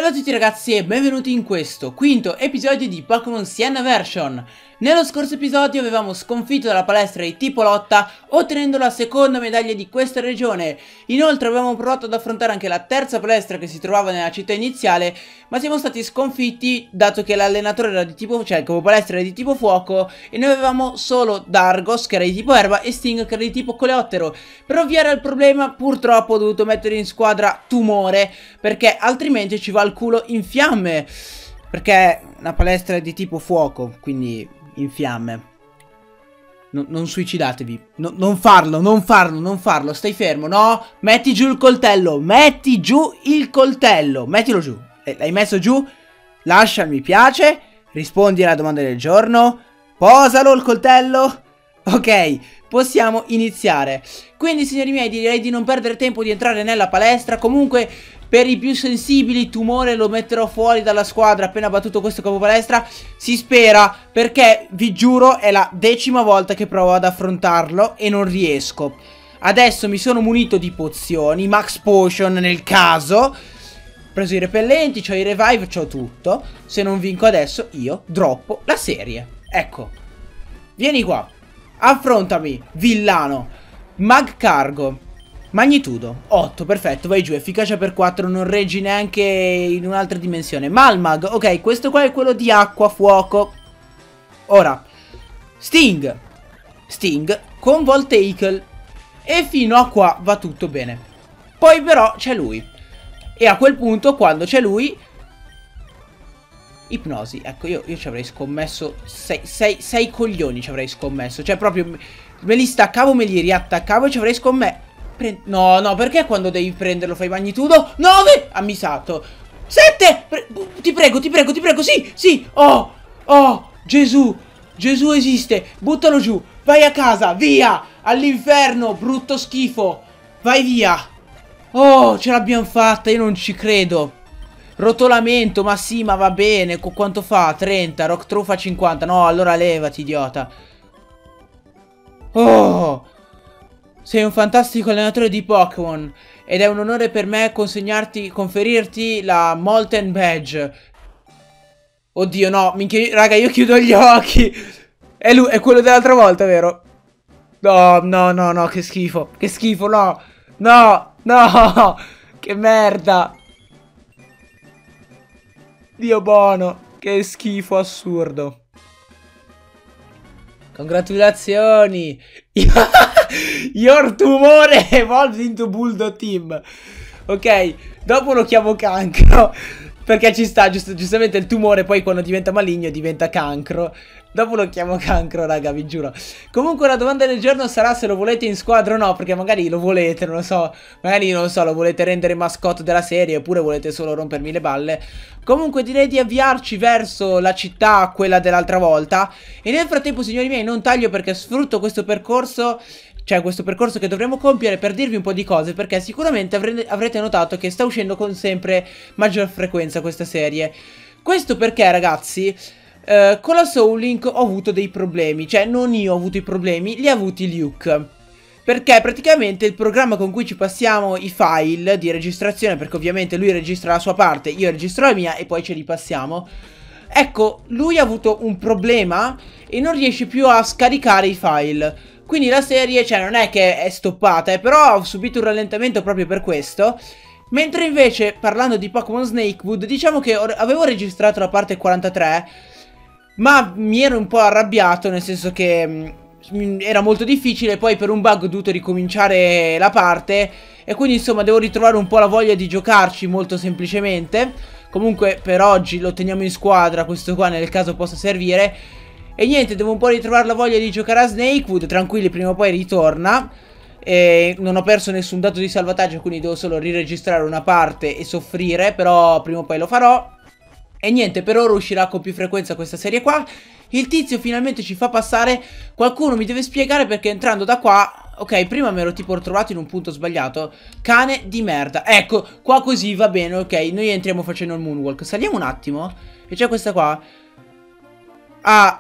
Salve a tutti ragazzi e benvenuti in questo quinto episodio di Pokémon Sienna Version. Nello scorso episodio avevamo sconfitto la palestra di tipo lotta, ottenendo la seconda medaglia di questa regione. Inoltre avevamo provato ad affrontare anche la terza palestra che si trovava nella città iniziale, ma siamo stati sconfitti dato che l'allenatore era di tipo, cioè il capo palestra era di tipo fuoco e noi avevamo solo Dargos che era di tipo erba e Sting che era di tipo coleottero. Per ovviare al problema purtroppo ho dovuto mettere in squadra Tumore, perché altrimenti ci va il culo in fiamme, perché una palestra è di tipo fuoco, quindi in fiamme. Non suicidatevi. Non farlo, non farlo. Stai fermo, no? Metti giù il coltello. Metti giù il coltello. Mettilo giù. L'hai messo giù? Lascia il mi piace. Rispondi alla domanda del giorno. Posalo il coltello. Ok, possiamo iniziare. Quindi signori miei direi di non perdere tempo di entrare nella palestra. Comunque per i più sensibili Tumore lo metterò fuori dalla squadra appena battuto questo capo palestra. Si spera, perché vi giuro è la 10ª volta che provo ad affrontarlo e non riesco. Adesso mi sono munito di pozioni, Max Potion nel caso. Ho preso i repellenti, ho i revive, ho tutto. Se non vinco adesso io droppo la serie. Ecco, vieni qua, affrontami villano. Mag Cargo, magnitudo 8, perfetto, vai giù, efficacia per 4, non reggi neanche in un'altra dimensione. Malmag, ok, questo qua è quello di acqua, fuoco. Ora Sting con Voltaic. E fino a qua va tutto bene. Poi però c'è lui. E a quel punto, quando c'è lui, Ipnosi, ecco, io ci avrei scommesso 6 coglioni ci avrei scommesso. Cioè proprio me li staccavo, me li riattaccavo e ci avrei scommesso. No, perché quando devi prenderlo fai magnitudo? 9! Ammisato. 7! Ti prego, sì! Oh, Gesù esiste. Buttalo giù. Vai a casa, via! All'inferno, brutto schifo. Vai via. Oh, ce l'abbiamo fatta, io non ci credo. Rotolamento, ma sì, ma va bene. Quanto fa? 30, Rock True fa 50. No, allora levati, idiota. Oh, sei un fantastico allenatore di Pokémon ed è un onore per me conferirti la Molten Badge. Oddio, no, minchia, raga, io chiudo gli occhi. È lui, è quello dell'altra volta, vero? No, che schifo, no, che merda. Dio buono, che schifo assurdo. Congratulazioni. Your Tumore evolved into Bulldog Team. Ok, dopo lo chiamo Cancro, perché ci sta, giustamente il tumore poi quando diventa maligno diventa cancro. Dopo lo chiamo Cancro, raga, vi giuro. Comunque la domanda del giorno sarà se lo volete in squadra o no, perché magari lo volete, non lo so. Magari, non lo so, lo volete rendere mascotte della serie, oppure volete solo rompermi le balle. Comunque direi di avviarci verso la città, quella dell'altra volta. E nel frattempo, signori miei, non taglio perché sfrutto questo percorso, cioè questo percorso che dovremo compiere per dirvi un po' di cose, perché sicuramente avrete notato che sta uscendo con sempre maggior frequenza questa serie. Questo perché, ragazzi, con la Soul Link ho avuto dei problemi. Cioè non io ho avuto i problemi, li ha avuti Luke. Perché praticamente il programma con cui ci passiamo i file di registrazione, perché ovviamente lui registra la sua parte, io registro la mia e poi ce li passiamo. Ecco, lui ha avuto un problema e non riesce più a scaricare i file. Quindi la serie, cioè non è che è stoppata, però ho subito un rallentamento proprio per questo. Mentre invece, parlando di Pokémon Snakewood, diciamo che avevo registrato la parte 43, ma mi ero un po' arrabbiato, nel senso che era molto difficile. Poi per un bug ho dovuto ricominciare la parte e quindi insomma devo ritrovare un po' la voglia di giocarci molto semplicemente. Comunque per oggi lo teniamo in squadra, questo qua nel caso possa servire. E niente, devo un po' ritrovare la voglia di giocare a Snakewood. Tranquilli, prima o poi ritorna. E non ho perso nessun dato di salvataggio, quindi devo solo riregistrare una parte e soffrire, però prima o poi lo farò. E niente, per ora uscirà con più frequenza questa serie qua. Il tizio finalmente ci fa passare. Qualcuno mi deve spiegare perché entrando da qua, ok, prima mi ero tipo trovato in un punto sbagliato. Cane di merda. Ecco, qua così va bene, ok. Noi entriamo facendo il moonwalk. Saliamo un attimo. E c'è questa qua. Ah,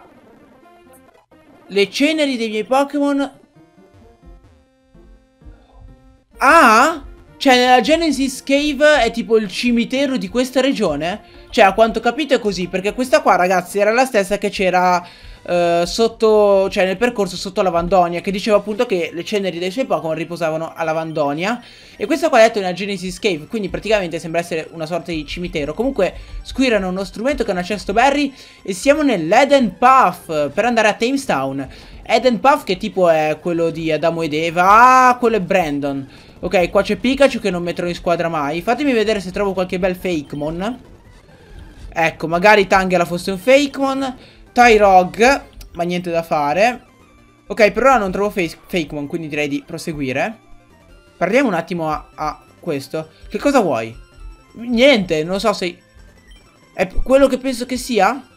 le ceneri dei miei Pokémon. Ah, Cioè, nella Genesis Cave è tipo il cimitero di questa regione? Cioè, a quanto ho capito è così, perché questa qua, ragazzi, era la stessa che c'era sotto, cioè nel percorso sotto Lavandonia, che diceva appunto che le ceneri dei suoi Pokémon riposavano a Lavandonia. E questa qua è detto nella Genesis Cave, quindi praticamente sembra essere una sorta di cimitero. Comunque, Squirrel ha uno strumento che è una Chesto Berry e siamo nell'Eden Path per andare a Tamestown. Eden Path che tipo è quello di Adamo ed Eva. Ah, quello è Brandon. Ok, qua c'è Pikachu che non metterò in squadra mai. Fatemi vedere se trovo qualche bel Fakemon. Ecco, magari Tangela fosse un Fakemon. Tyrog, ma niente da fare. Ok, per ora non trovo Fakemon, quindi direi di proseguire. Parliamo un attimo a questo. Che cosa vuoi? Niente, non so se... È quello che penso che sia?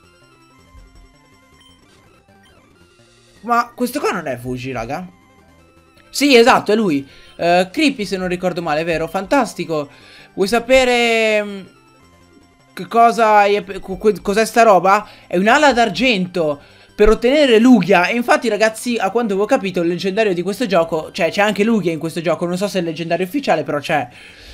Ma questo qua non è Fuji, raga? Sì, esatto, è lui. Creepy, se non ricordo male, vero? Fantastico. Vuoi sapere... che cosa cos'è sta roba? È un'ala d'argento per ottenere Lugia. E infatti, ragazzi, a quanto avevo capito, il leggendario di questo gioco, cioè c'è anche Lugia in questo gioco. Non so se è il leggendario ufficiale, però c'è.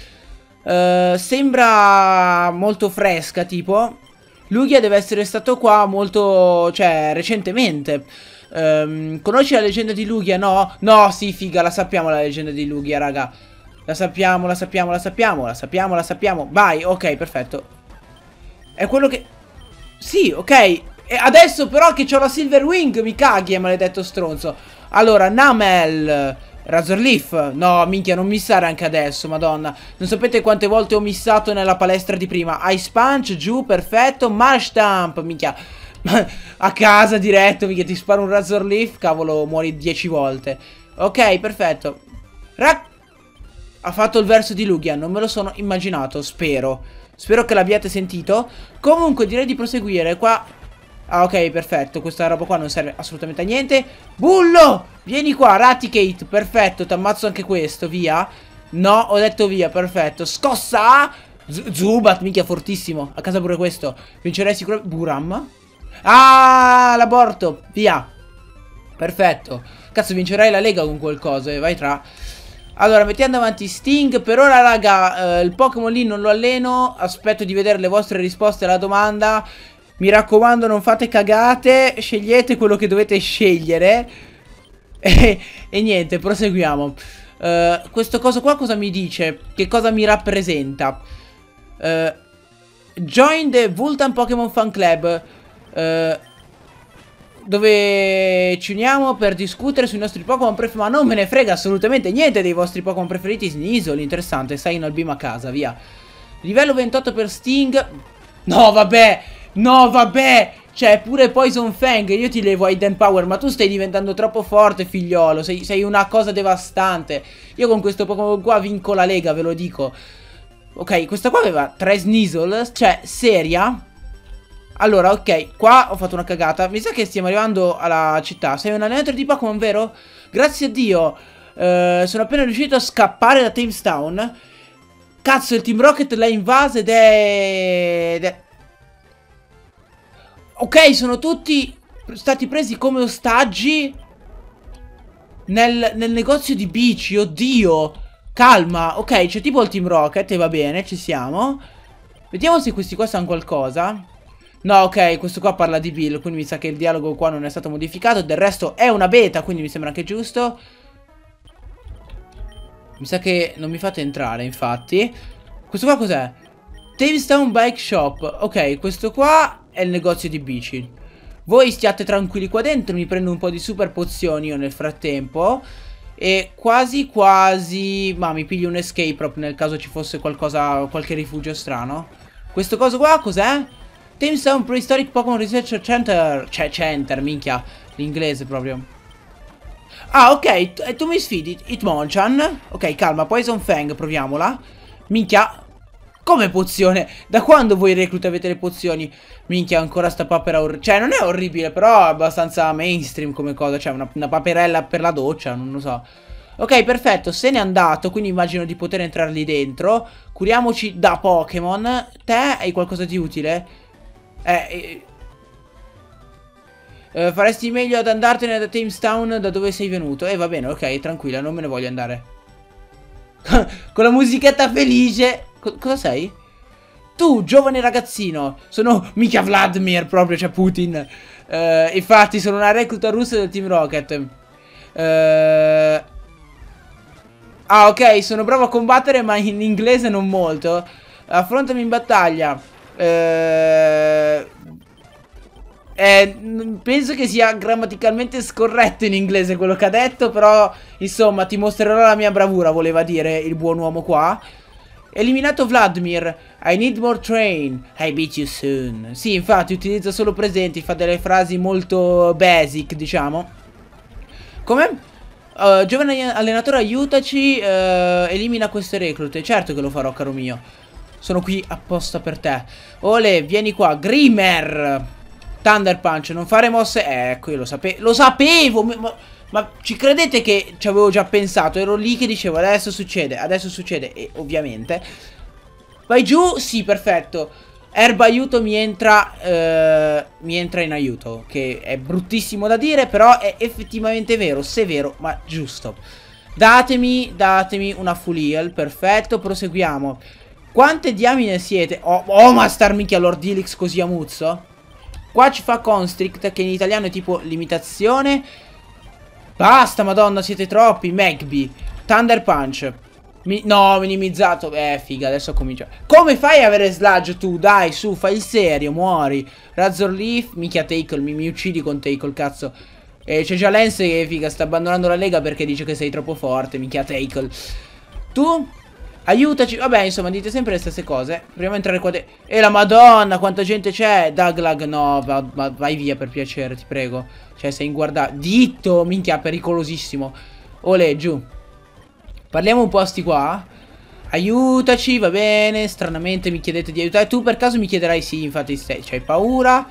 Sembra molto fresca, tipo. Lugia deve essere stato qua molto, cioè, recentemente. Conosci la leggenda di Lugia? No? No, sì, figa, la sappiamo la leggenda di Lugia, raga. La sappiamo, la sappiamo, la sappiamo, la sappiamo, la sappiamo. Vai, ok, perfetto. È quello che... Sì, ok. E adesso però che c'ho la Silver Wing mi caghi, maledetto stronzo. Allora, Namel, Razor Leaf. No, minchia, non missare anche adesso, madonna. Non sapete quante volte ho missato nella palestra di prima. Ice Punch, giù, perfetto. Marshtamp, minchia. A casa diretto, minchia, ti sparo un Razor Leaf, cavolo, muori 10 volte. Ok, perfetto. Ha fatto il verso di Lugia, non me lo sono immaginato, spero. Spero che l'abbiate sentito. Comunque direi di proseguire qua. Ah, ok, perfetto. Questa roba qua non serve assolutamente a niente. Bullo, vieni qua, Raticate. Perfetto, ti ammazzo anche questo, via. No, ho detto via, perfetto. Scossa. Zubat, minchia, fortissimo. A casa pure questo. Vincerei sicuramente. Buram. Ah, l'aborto, via. Perfetto. Cazzo, vincerai la lega con qualcosa, vai tra. Allora, mettiamo avanti Sting. Per ora, raga, il Pokémon lì non lo alleno. Aspetto di vedere le vostre risposte alla domanda. Mi raccomando, non fate cagate. Scegliete quello che dovete scegliere. E niente, proseguiamo. Questo coso qua cosa mi dice? Che cosa mi rappresenta? Join the Vultan Pokémon Fan Club. Dove ci uniamo per discutere sui nostri Pokémon preferiti. Ma non me ne frega assolutamente niente dei vostri Pokémon preferiti. Sneasel, interessante, sai in Albima a casa, via. Livello 28 per Sting. No vabbè, no vabbè. Cioè pure Poison Fang, io ti levo Hidden Power, ma tu stai diventando troppo forte, figliolo. Sei una cosa devastante. Io con questo Pokémon qua vinco la lega, ve lo dico. Ok, questa qua aveva 3 Sneasel. Cioè, seria? Allora, ok, qua ho fatto una cagata. Mi sa che stiamo arrivando alla città. Sei un allenatore di Pokémon, vero? Grazie a Dio. Sono appena riuscito a scappare da Tamestown. Cazzo, il Team Rocket l'ha invasa ed è... Ok, sono tutti stati presi come ostaggi nel negozio di bici, oddio. Calma, ok, c'è tipo il Team Rocket e va bene, ci siamo. Vediamo se questi qua sanno qualcosa. No, ok, questo qua parla di Bill, quindi mi sa che il dialogo qua non è stato modificato. Del resto è una beta, quindi mi sembra anche giusto. Mi sa che non mi fate entrare, infatti. Questo qua cos'è? Tamestown Bike Shop. Ok, questo qua è il negozio di bici. Voi stiate tranquilli qua dentro, mi prendo un po' di super pozioni io nel frattempo. E quasi quasi... Ma mi piglio un escape rope nel caso ci fosse qualcosa, qualche rifugio strano. Questo coso qua cos'è? Tamestown Prehistoric Pokémon Research Center. Cioè, center, minchia. L'inglese proprio. Ah, ok. Tu mi sfidi. Hitmonchan. Ok, calma. Poison Fang, proviamola. Minchia. Come pozione? Da quando voi recluti avete le pozioni? Minchia, ancora sta papera orribile. Cioè, non è orribile, però è abbastanza mainstream come cosa. Cioè, una paperella per la doccia, non lo so. Ok, perfetto, se n'è andato, quindi immagino di poter entrare lì dentro. Curiamoci da Pokémon. Te hai qualcosa di utile? Faresti meglio ad andartene da Tamestown da dove sei venuto. Va bene, ok, tranquilla, non me ne voglio andare. Con la musichetta felice. Cosa sei? Tu, giovane ragazzino. Sono mica Vladimir proprio, cioè Putin. Infatti sono una recluta russa del Team Rocket. Ah, ok, sono bravo a combattere ma in inglese non molto. Affrontami in battaglia. Penso che sia grammaticalmente scorretto in inglese quello che ha detto, però insomma ti mostrerò la mia bravura, voleva dire il buon uomo qua. Eliminato Vladimir. I need more train. I beat you soon. Sì, infatti utilizza solo presenti, fa delle frasi molto basic, diciamo. Come? Giovane allenatore, aiutaci. Elimina queste reclute. Certo che lo farò, caro mio. Sono qui apposta per te. Ole, vieni qua. Grimer. Thunder Punch. Non fare mosse. Ecco, io lo sapevo. Ma ci credete che ci avevo già pensato? Ero lì che dicevo adesso succede. Adesso succede. E ovviamente. Vai giù. Sì, perfetto. Erba aiuto mi entra in aiuto. Che è bruttissimo da dire, però è effettivamente vero, severo, ma giusto. Datemi una full heal. Perfetto, proseguiamo. Quante diamine siete? Oh Master minchia, Lord Helix così a muzzo. Qua ci fa Constrict, che in italiano è tipo limitazione. Basta, madonna, siete troppi. Magby, Thunder Punch. No, minimizzato. Figa, adesso comincia. Come fai a avere sludge tu? Dai, su, fai il serio, muori. Razor Leaf, minchia Tackle, mi uccidi con Tackle, cazzo. E c'è già Lance che, figa, sta abbandonando la lega perché dice che sei troppo forte, minchia Tackle. Tu? Aiutaci. Vabbè, insomma, dite sempre le stesse cose. Proviamo a entrare qua dentro. E la madonna, quanta gente c'è. Daglag, no, vai via per piacere, ti prego. Cioè, sei inguardato. Ditto, minchia, pericolosissimo. Olè, giù. Parliamo un po' a sti qua. Aiutaci, va bene. Stranamente mi chiedete di aiutare. Tu per caso mi chiederai sì, infatti c'hai paura.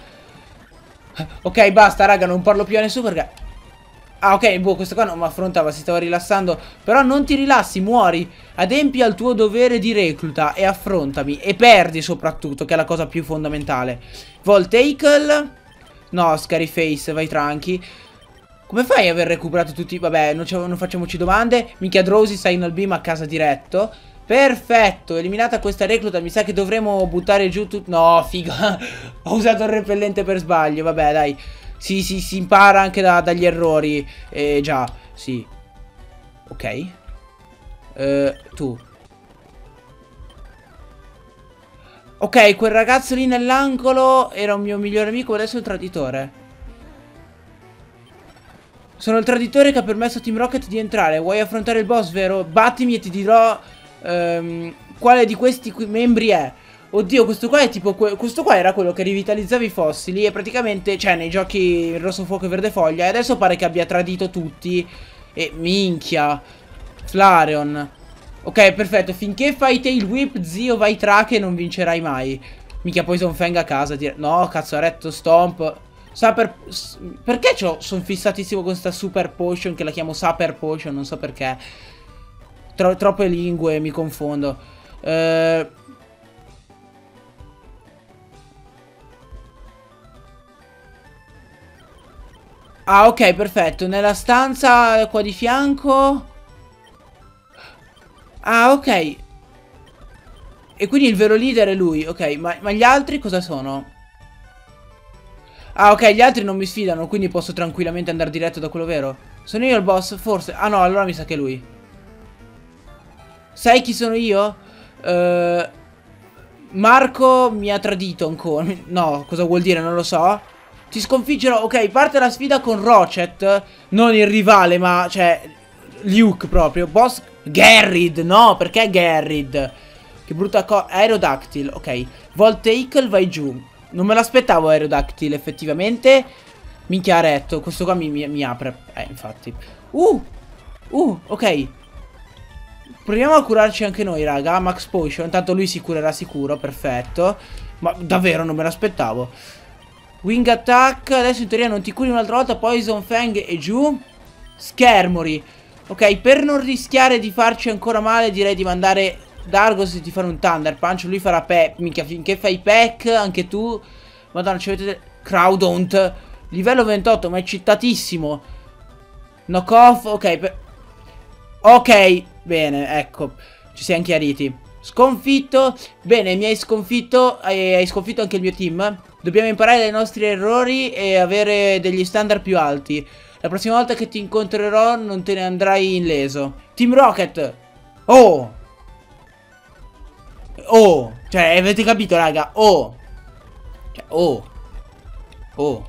Ok, basta, raga, non parlo più a nessuno perché... Ah, ok, boh, questo qua non mi affrontava, si stava rilassando. Però non ti rilassi, muori. Adempi al tuo dovere di recluta e affrontami. E perdi soprattutto, che è la cosa più fondamentale. Voltacle. No, Scaryface, vai tranqui. Come fai a aver recuperato tutti? Vabbè, non facciamoci domande. Minchia Drowsy, Signal Beam a casa diretto. Perfetto, eliminata questa recluta. Mi sa che dovremo buttare giù tutto. No, figa. Ho usato il repellente per sbaglio. Vabbè, dai. Si impara anche dagli errori. Già, sì. Ok. Tu. Ok, quel ragazzo lì nell'angolo era un mio migliore amico, adesso è un traditore. Sono il traditore che ha permesso a Team Rocket di entrare. Vuoi affrontare il boss, vero? Battimi e ti dirò quale di questi membri è. Oddio, questo qua è tipo... questo qua era quello che rivitalizzava i fossili e praticamente... Cioè, nei giochi Rosso Fuoco e Verde Foglia. E adesso pare che abbia tradito tutti. E minchia. Flareon. Ok, perfetto. Finché fai Tail Whip, zio, vai trache e non vincerai mai. Minchia, Poison Fang a casa. No, cazzo, ha retto Stomp. Perché sono fissatissimo con questa Super Potion che la chiamo Super Potion? Non so perché. Troppe lingue, mi confondo. Ah, ok, perfetto. Nella stanza qua di fianco. Ah, ok. E quindi il vero leader è lui. Ok, ma gli altri cosa sono? Ah, ok, gli altri non mi sfidano, quindi posso tranquillamente andare diretto da quello vero. Sono io il boss? Forse. Ah no, allora mi sa che è lui. Sai chi sono io? Marco mi ha tradito ancora. No, cosa vuol dire? Non lo so. Ti sconfiggerò. Ok, parte la sfida con Rochet. Non il rivale, ma cioè Luke proprio. Boss Garrid. No, perché Garrid? Che brutta cosa. Aerodactyl. Ok. Voltacle, vai giù. Non me l'aspettavo Aerodactyl, effettivamente. Minchia, ha retto. Questo qua mi apre. Infatti. Ok. Proviamo a curarci anche noi, raga. Max Potion. Tanto lui si curerà sicuro. Perfetto. Ma davvero non me l'aspettavo. Wing Attack. Adesso in teoria non ti curi un'altra volta. Poison Fang e giù. Schermori. Ok, per non rischiare di farci ancora male, direi di mandare Dargos e di fare un Thunder Punch. Lui farà Peck. Minchia, finché fai Peck, anche tu. Madonna, ci avete... Crowdont. Livello 28, ma è eccitatissimo. Knock off. Ok, ok. Bene, ecco, ci siamo chiariti. Sconfitto. Bene, mi hai sconfitto. Hai sconfitto anche il mio team. Dobbiamo imparare dai nostri errori e avere degli standard più alti. La prossima volta che ti incontrerò non te ne andrai illeso. Team Rocket. Oh. Oh. Cioè, avete capito, raga? Oh. Cioè, oh. Oh.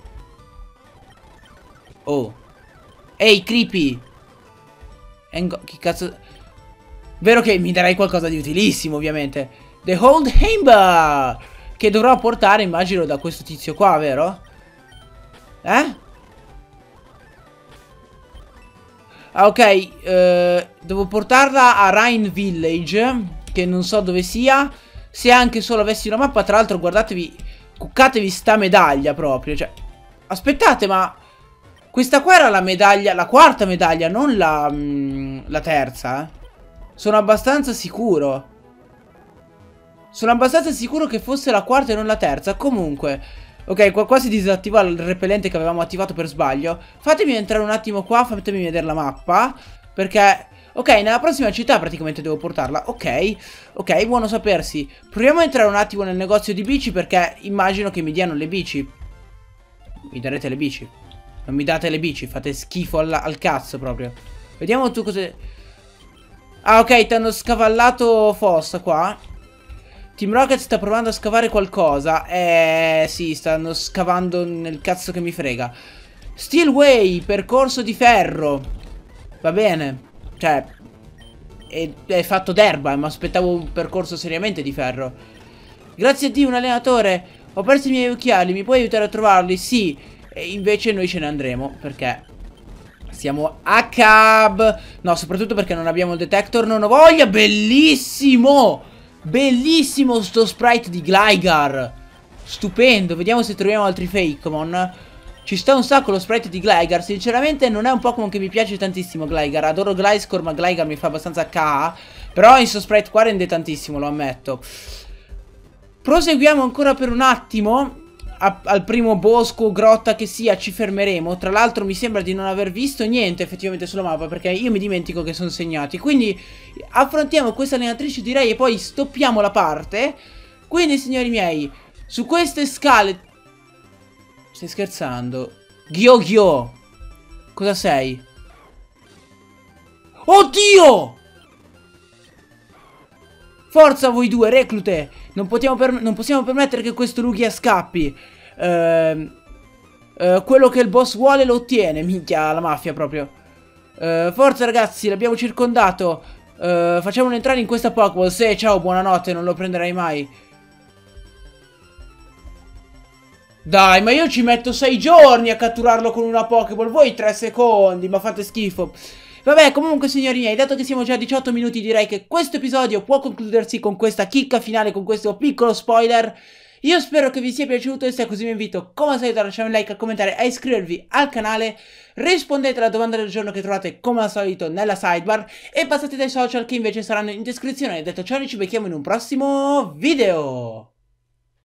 Oh. Ehi, creepy. Che cazzo... Vero che mi darai qualcosa di utilissimo, ovviamente. The Old Hamber, che dovrò portare, immagino, da questo tizio qua, vero? Eh? Ah, ok. Devo portarla a Rhine Village, che non so dove sia. Se anche solo avessi una mappa, tra l'altro, guardatevi, cuccatevi sta medaglia proprio. Cioè, aspettate, ma... Questa qua era la medaglia, la quarta medaglia, non la terza, eh. Sono abbastanza sicuro. Sono abbastanza sicuro che fosse la quarta e non la terza. Comunque, ok, qua si disattiva il repellente che avevamo attivato per sbaglio. Fatemi entrare un attimo qua, fatemi vedere la mappa. Perché, ok, nella prossima città praticamente devo portarla. Ok, ok, buono sapersi. Proviamo a entrare un attimo nel negozio di bici, perché immagino che mi diano le bici. Mi darete le bici. Non mi date le bici, fate schifo al cazzo proprio. Vediamo tu cosa... Ah, ok, ti hanno scavallato fossa qua. Team Rocket sta provando a scavare qualcosa. Sì, stanno scavando nel cazzo che mi frega. Steelway, percorso di ferro. Va bene. Cioè, è fatto d'erba, ma aspettavo un percorso seriamente di ferro. Grazie a Dio, un allenatore. Ho perso i miei occhiali, mi puoi aiutare a trovarli? Sì. E invece noi ce ne andremo, perché... Siamo a cab. No, soprattutto perché non abbiamo il detector. Non ho voglia. Bellissimo. Bellissimo sto sprite di Gligar. Stupendo. Vediamo se troviamo altri Fakemon. Ci sta un sacco lo sprite di Gligar. Sinceramente non è un Pokémon che mi piace tantissimo Gligar. Adoro Gliscor, ma Gligar mi fa abbastanza K. Però il suo sprite qua rende tantissimo, lo ammetto. Proseguiamo ancora per un attimo. Al primo bosco, grotta che sia, ci fermeremo. Tra l'altro mi sembra di non aver visto niente effettivamente sulla mappa, perché io mi dimentico che sono segnati. Quindi affrontiamo questa allenatrice, direi, e poi stoppiamo la parte. Quindi, signori miei, su queste scale... Stai scherzando? Ghio. Cosa sei? Oddio! Forza voi due, reclute! Non possiamo permettere che questo Lugia scappi. Quello che il boss vuole lo ottiene. Minchia, la mafia proprio. Forza ragazzi, l'abbiamo circondato. Facciamolo entrare in questa Pokéball. Sì, ciao, buonanotte, non lo prenderai mai. Dai, ma io ci metto 6 giorni a catturarlo con una Pokéball. Voi 3 secondi, ma fate schifo. Vabbè, comunque signori miei, dato che siamo già a 18 minuti, direi che questo episodio può concludersi con questa chicca finale, con questo piccolo spoiler. Io spero che vi sia piaciuto e se è così vi invito, come al solito, a lasciare un like, a commentare e a iscrivervi al canale. Rispondete alla domanda del giorno che trovate come al solito nella sidebar e passate dai social che invece saranno in descrizione. Detto ciò, noi ci becchiamo in un prossimo video.